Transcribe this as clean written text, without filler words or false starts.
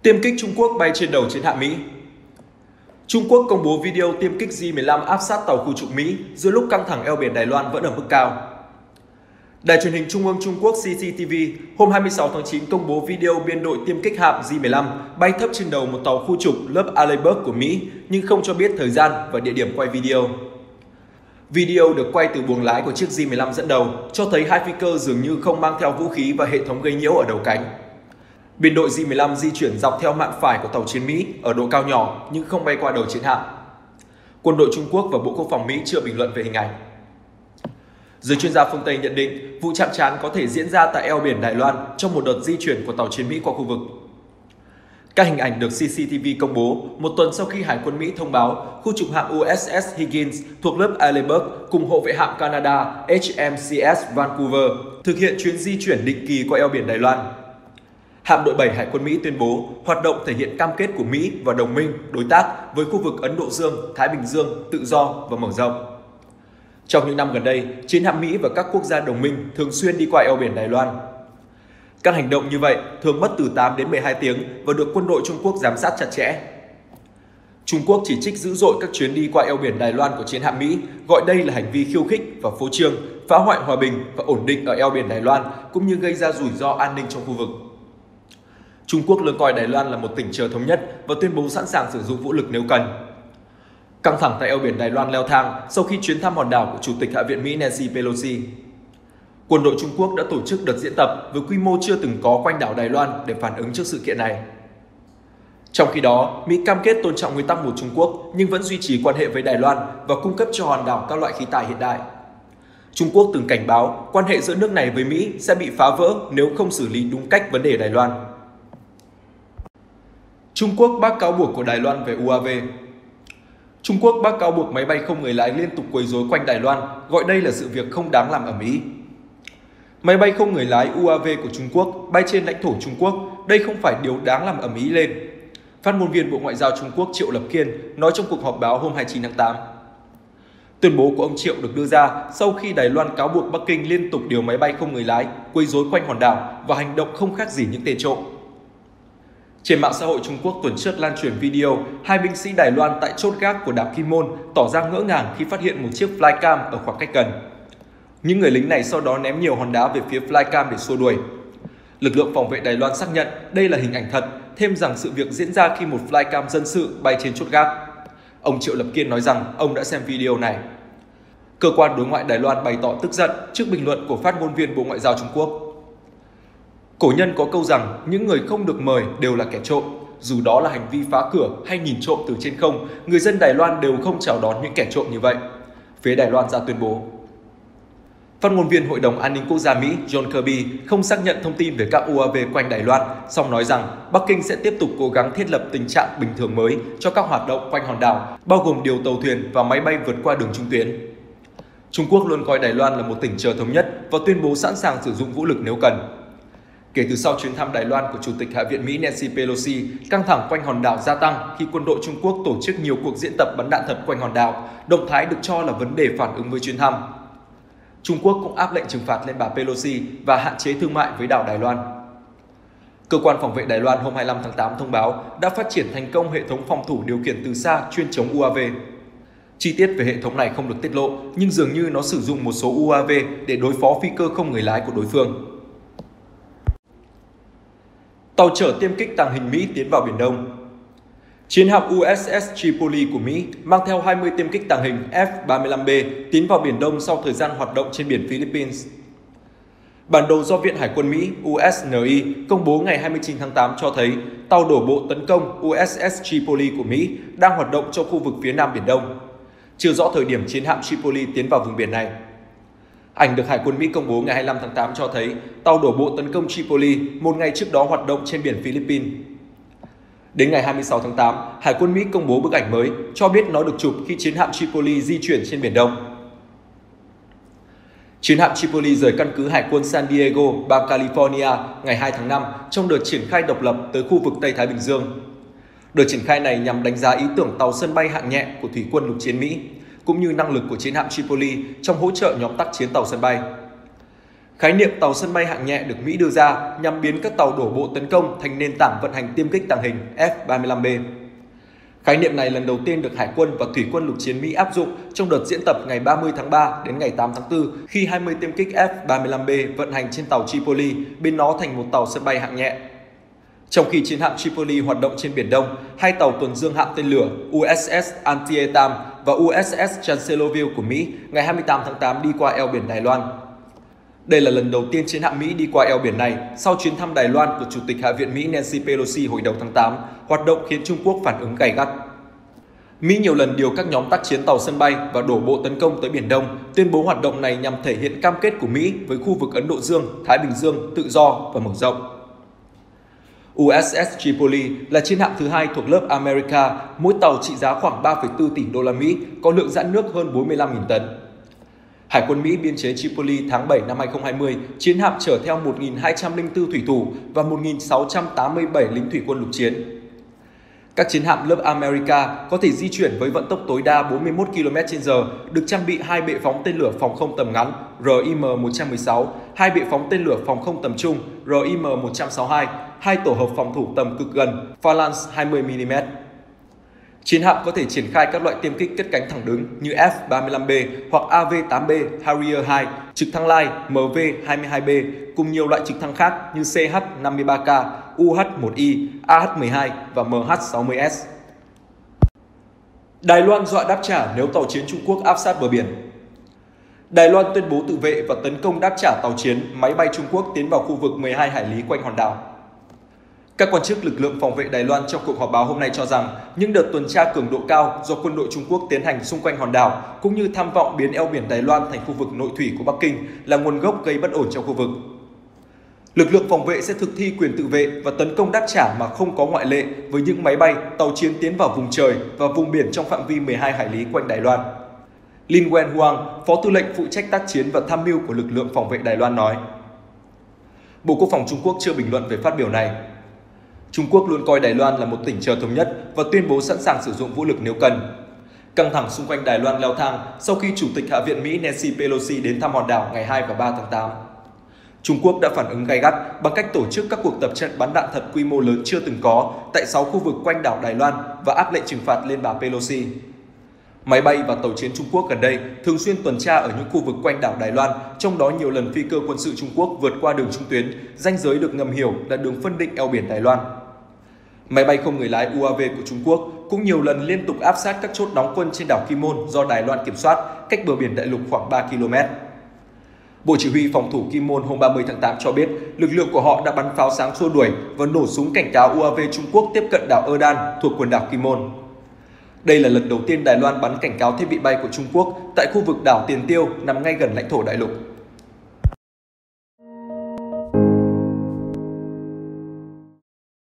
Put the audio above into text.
Tiêm kích Trung Quốc bay trên đầu chiến hạm Mỹ. Trung Quốc công bố video tiêm kích J-15 áp sát tàu khu trục Mỹ giữa lúc căng thẳng eo biển Đài Loan vẫn ở mức cao. Đài truyền hình Trung ương Trung Quốc CCTV hôm 26 tháng 9 công bố video biên đội tiêm kích hạm J-15 bay thấp trên đầu một tàu khu trục lớp Allenburg của Mỹ nhưng không cho biết thời gian và địa điểm quay video. Video được quay từ buồng lái của chiếc J-15 dẫn đầu cho thấy hai phi cơ dường như không mang theo vũ khí và hệ thống gây nhiễu ở đầu cánh. Biên đội J-15 di chuyển dọc theo mạn phải của tàu chiến Mỹ ở độ cao nhỏ nhưng không bay qua đầu chiến hạm. Quân đội Trung Quốc và Bộ Quốc phòng Mỹ chưa bình luận về hình ảnh. Giới chuyên gia phương Tây nhận định vụ chạm trán có thể diễn ra tại eo biển Đài Loan trong một đợt di chuyển của tàu chiến Mỹ qua khu vực. Các hình ảnh được CCTV công bố một tuần sau khi Hải quân Mỹ thông báo khu trục hạm USS Higgins thuộc lớp Allenburg cùng hộ vệ hạm Canada HMCS Vancouver thực hiện chuyến di chuyển định kỳ qua eo biển Đài Loan. Hạm đội 7 Hải quân Mỹ tuyên bố hoạt động thể hiện cam kết của Mỹ và đồng minh đối tác với khu vực Ấn Độ Dương, Thái Bình Dương tự do và mở rộng. Trong những năm gần đây, chiến hạm Mỹ và các quốc gia đồng minh thường xuyên đi qua eo biển Đài Loan. Các hành động như vậy thường mất từ 8 đến 12 tiếng và được quân đội Trung Quốc giám sát chặt chẽ. Trung Quốc chỉ trích dữ dội các chuyến đi qua eo biển Đài Loan của chiến hạm Mỹ, gọi đây là hành vi khiêu khích và phô trương, phá hoại hòa bình và ổn định ở eo biển Đài Loan cũng như gây ra rủi ro an ninh trong khu vực. Trung Quốc luôn coi Đài Loan là một tỉnh chờ thống nhất và tuyên bố sẵn sàng sử dụng vũ lực nếu cần. Căng thẳng tại eo biển Đài Loan leo thang sau khi chuyến thăm hòn đảo của Chủ tịch Hạ viện Mỹ Nancy Pelosi. Quân đội Trung Quốc đã tổ chức đợt diễn tập với quy mô chưa từng có quanh đảo Đài Loan để phản ứng trước sự kiện này. Trong khi đó, Mỹ cam kết tôn trọng nguyên tắc một Trung Quốc nhưng vẫn duy trì quan hệ với Đài Loan và cung cấp cho hòn đảo các loại khí tài hiện đại. Trung Quốc từng cảnh báo quan hệ giữa nước này với Mỹ sẽ bị phá vỡ nếu không xử lý đúng cách vấn đề Đài Loan. Trung Quốc bác cáo buộc của Đài Loan về UAV. Trung Quốc bác cáo buộc máy bay không người lái liên tục quấy rối quanh Đài Loan, gọi đây là sự việc không đáng làm ầm ĩ. Máy bay không người lái UAV của Trung Quốc bay trên lãnh thổ Trung Quốc, đây không phải điều đáng làm ầm ĩ lên. Phát ngôn viên Bộ Ngoại giao Trung Quốc Triệu Lập Kiên nói trong cuộc họp báo hôm 29 tháng 8. Tuyên bố của ông Triệu được đưa ra sau khi Đài Loan cáo buộc Bắc Kinh liên tục điều máy bay không người lái quấy rối quanh hòn đảo và hành động không khác gì những tên trộm. Trên mạng xã hội Trung Quốc tuần trước lan truyền video hai binh sĩ Đài Loan tại chốt gác của đảo Kim Môn tỏ ra ngỡ ngàng khi phát hiện một chiếc flycam ở khoảng cách gần. Những người lính này sau đó ném nhiều hòn đá về phía flycam để xua đuổi. Lực lượng phòng vệ Đài Loan xác nhận đây là hình ảnh thật, thêm rằng sự việc diễn ra khi một flycam dân sự bay trên chốt gác. Ông Triệu Lập Kiên nói rằng ông đã xem video này. Cơ quan đối ngoại Đài Loan bày tỏ tức giận trước bình luận của phát ngôn viên Bộ Ngoại giao Trung Quốc. Cổ nhân có câu rằng những người không được mời đều là kẻ trộm, dù đó là hành vi phá cửa hay nhìn trộm từ trên không, người dân Đài Loan đều không chào đón những kẻ trộm như vậy. Phía Đài Loan ra tuyên bố. Phát ngôn viên Hội đồng An ninh Quốc gia Mỹ John Kirby không xác nhận thông tin về các UAV quanh Đài Loan, song nói rằng Bắc Kinh sẽ tiếp tục cố gắng thiết lập tình trạng bình thường mới cho các hoạt động quanh hòn đảo, bao gồm điều tàu thuyền và máy bay vượt qua đường trung tuyến. Trung Quốc luôn coi Đài Loan là một tỉnh chờ thống nhất và tuyên bố sẵn sàng sử dụng vũ lực nếu cần. Kể từ sau chuyến thăm Đài Loan của Chủ tịch Hạ viện Mỹ Nancy Pelosi, căng thẳng quanh hòn đảo gia tăng khi quân đội Trung Quốc tổ chức nhiều cuộc diễn tập bắn đạn thật quanh hòn đảo, động thái được cho là vấn đề phản ứng với chuyến thăm. Trung Quốc cũng áp lệnh trừng phạt lên bà Pelosi và hạn chế thương mại với đảo Đài Loan. Cơ quan phòng vệ Đài Loan hôm 25 tháng 8 thông báo đã phát triển thành công hệ thống phòng thủ điều khiển từ xa chuyên chống UAV. Chi tiết về hệ thống này không được tiết lộ, nhưng dường như nó sử dụng một số UAV để đối phó phi cơ không người lái của đối phương. Tàu chở tiêm kích tàng hình Mỹ tiến vào Biển Đông. Chiến hạm USS Tripoli của Mỹ mang theo 20 tiêm kích tàng hình F-35B tiến vào Biển Đông sau thời gian hoạt động trên biển Philippines. Bản đồ do Viện Hải quân Mỹ USNI công bố ngày 29 tháng 8 cho thấy tàu đổ bộ tấn công USS Tripoli của Mỹ đang hoạt động trong khu vực phía Nam Biển Đông. Chưa rõ thời điểm chiến hạm Tripoli tiến vào vùng biển này. Ảnh được Hải quân Mỹ công bố ngày 25 tháng 8 cho thấy tàu đổ bộ tấn công Tripoli một ngày trước đó hoạt động trên biển Philippines. Đến ngày 26 tháng 8, Hải quân Mỹ công bố bức ảnh mới cho biết nó được chụp khi chiến hạm Tripoli di chuyển trên Biển Đông. Chiến hạm Tripoli rời căn cứ Hải quân San Diego, bang California ngày 2 tháng 5 trong đợt triển khai độc lập tới khu vực Tây Thái Bình Dương. Đợt triển khai này nhằm đánh giá ý tưởng tàu sân bay hạng nhẹ của Thủy quân lục chiến Mỹ, cũng như năng lực của chiến hạm Tripoli trong hỗ trợ nhóm tác chiến tàu sân bay. Khái niệm tàu sân bay hạng nhẹ được Mỹ đưa ra nhằm biến các tàu đổ bộ tấn công thành nền tảng vận hành tiêm kích tàng hình F-35B. Khái niệm này lần đầu tiên được Hải quân và Thủy quân lục chiến Mỹ áp dụng trong đợt diễn tập ngày 30 tháng 3 đến ngày 8 tháng 4 khi 20 tiêm kích F-35B vận hành trên tàu Tripoli, biến nó thành một tàu sân bay hạng nhẹ. Trong khi chiến hạm Tripoli hoạt động trên Biển Đông, hai tàu tuần dương hạm tên lửa USS Antietam và USS Chancellorsville của Mỹ ngày 28 tháng 8 đi qua eo biển Đài Loan. Đây là lần đầu tiên chiến hạm Mỹ đi qua eo biển này sau chuyến thăm Đài Loan của Chủ tịch Hạ viện Mỹ Nancy Pelosi hồi đầu tháng 8, hoạt động khiến Trung Quốc phản ứng gay gắt. Mỹ nhiều lần điều các nhóm tác chiến tàu sân bay và đổ bộ tấn công tới Biển Đông, tuyên bố hoạt động này nhằm thể hiện cam kết của Mỹ với khu vực Ấn Độ Dương, Thái Bình Dương tự do và mở rộng. USS Tripoli là chiến hạm thứ hai thuộc lớp America, mỗi tàu trị giá khoảng 3,4 tỷ đô la Mỹ, có lượng dã nước hơn 45.000 tấn. Hải quân Mỹ biên chế Tripoli tháng 7 năm 2020, chiến hạm chở theo 1.204 thủy thủ và 1.687 lính thủy quân lục chiến. Các chiến hạm lớp America có thể di chuyển với vận tốc tối đa 41 km/h, được trang bị hai bệ phóng tên lửa phòng không tầm ngắn RIM-116, hai bệ phóng tên lửa phòng không tầm trung RIM-162, hai tổ hợp phòng thủ tầm cực gần Phalanx 20mm. Chiến hạm có thể triển khai các loại tiêm kích cất cánh thẳng đứng như F-35B hoặc AV-8B Harrier 2, trực thăng lai MV-22B cùng nhiều loại trực thăng khác như CH-53K, UH-1I, AH-12 và MH-60S. Đài Loan dọa đáp trả nếu tàu chiến Trung Quốc áp sát bờ biển. Đài Loan tuyên bố tự vệ và tấn công đáp trả tàu chiến, máy bay Trung Quốc tiến vào khu vực 12 hải lý quanh hòn đảo. Các quan chức lực lượng phòng vệ Đài Loan trong cuộc họp báo hôm nay cho rằng những đợt tuần tra cường độ cao do quân đội Trung Quốc tiến hành xung quanh hòn đảo cũng như tham vọng biến eo biển Đài Loan thành khu vực nội thủy của Bắc Kinh là nguồn gốc gây bất ổn trong khu vực. Lực lượng phòng vệ sẽ thực thi quyền tự vệ và tấn công đáp trả mà không có ngoại lệ với những máy bay, tàu chiến tiến vào vùng trời và vùng biển trong phạm vi 12 hải lý quanh Đài Loan. Lin Wenhuang, Phó Tư lệnh phụ trách tác chiến và tham mưu của lực lượng phòng vệ Đài Loan nói. Bộ Quốc phòng Trung Quốc chưa bình luận về phát biểu này. Trung Quốc luôn coi Đài Loan là một tỉnh chờ thống nhất và tuyên bố sẵn sàng sử dụng vũ lực nếu cần. Căng thẳng xung quanh Đài Loan leo thang sau khi Chủ tịch Hạ viện Mỹ Nancy Pelosi đến thăm hòn đảo ngày 2 và 3 tháng 8. Trung Quốc đã phản ứng gay gắt bằng cách tổ chức các cuộc tập trận bắn đạn thật quy mô lớn chưa từng có tại 6 khu vực quanh đảo Đài Loan và áp lệnh trừng phạt lên bà Pelosi. Máy bay và tàu chiến Trung Quốc gần đây thường xuyên tuần tra ở những khu vực quanh đảo Đài Loan, trong đó nhiều lần phi cơ quân sự Trung Quốc vượt qua đường trung tuyến, ranh giới được ngầm hiểu là đường phân định eo biển Đài Loan. Máy bay không người lái UAV của Trung Quốc cũng nhiều lần liên tục áp sát các chốt đóng quân trên đảo Kim Môn do Đài Loan kiểm soát, cách bờ biển đại lục khoảng 3 km. Bộ Chỉ huy phòng thủ Kim Môn hôm 30 tháng 8 cho biết lực lượng của họ đã bắn pháo sáng xua đuổi và nổ súng cảnh cáo UAV Trung Quốc tiếp cận đảo Erdan thuộc quần đảo Kim Môn. Đây là lần đầu tiên Đài Loan bắn cảnh cáo thiết bị bay của Trung Quốc tại khu vực đảo Tiền Tiêu nằm ngay gần lãnh thổ đại lục.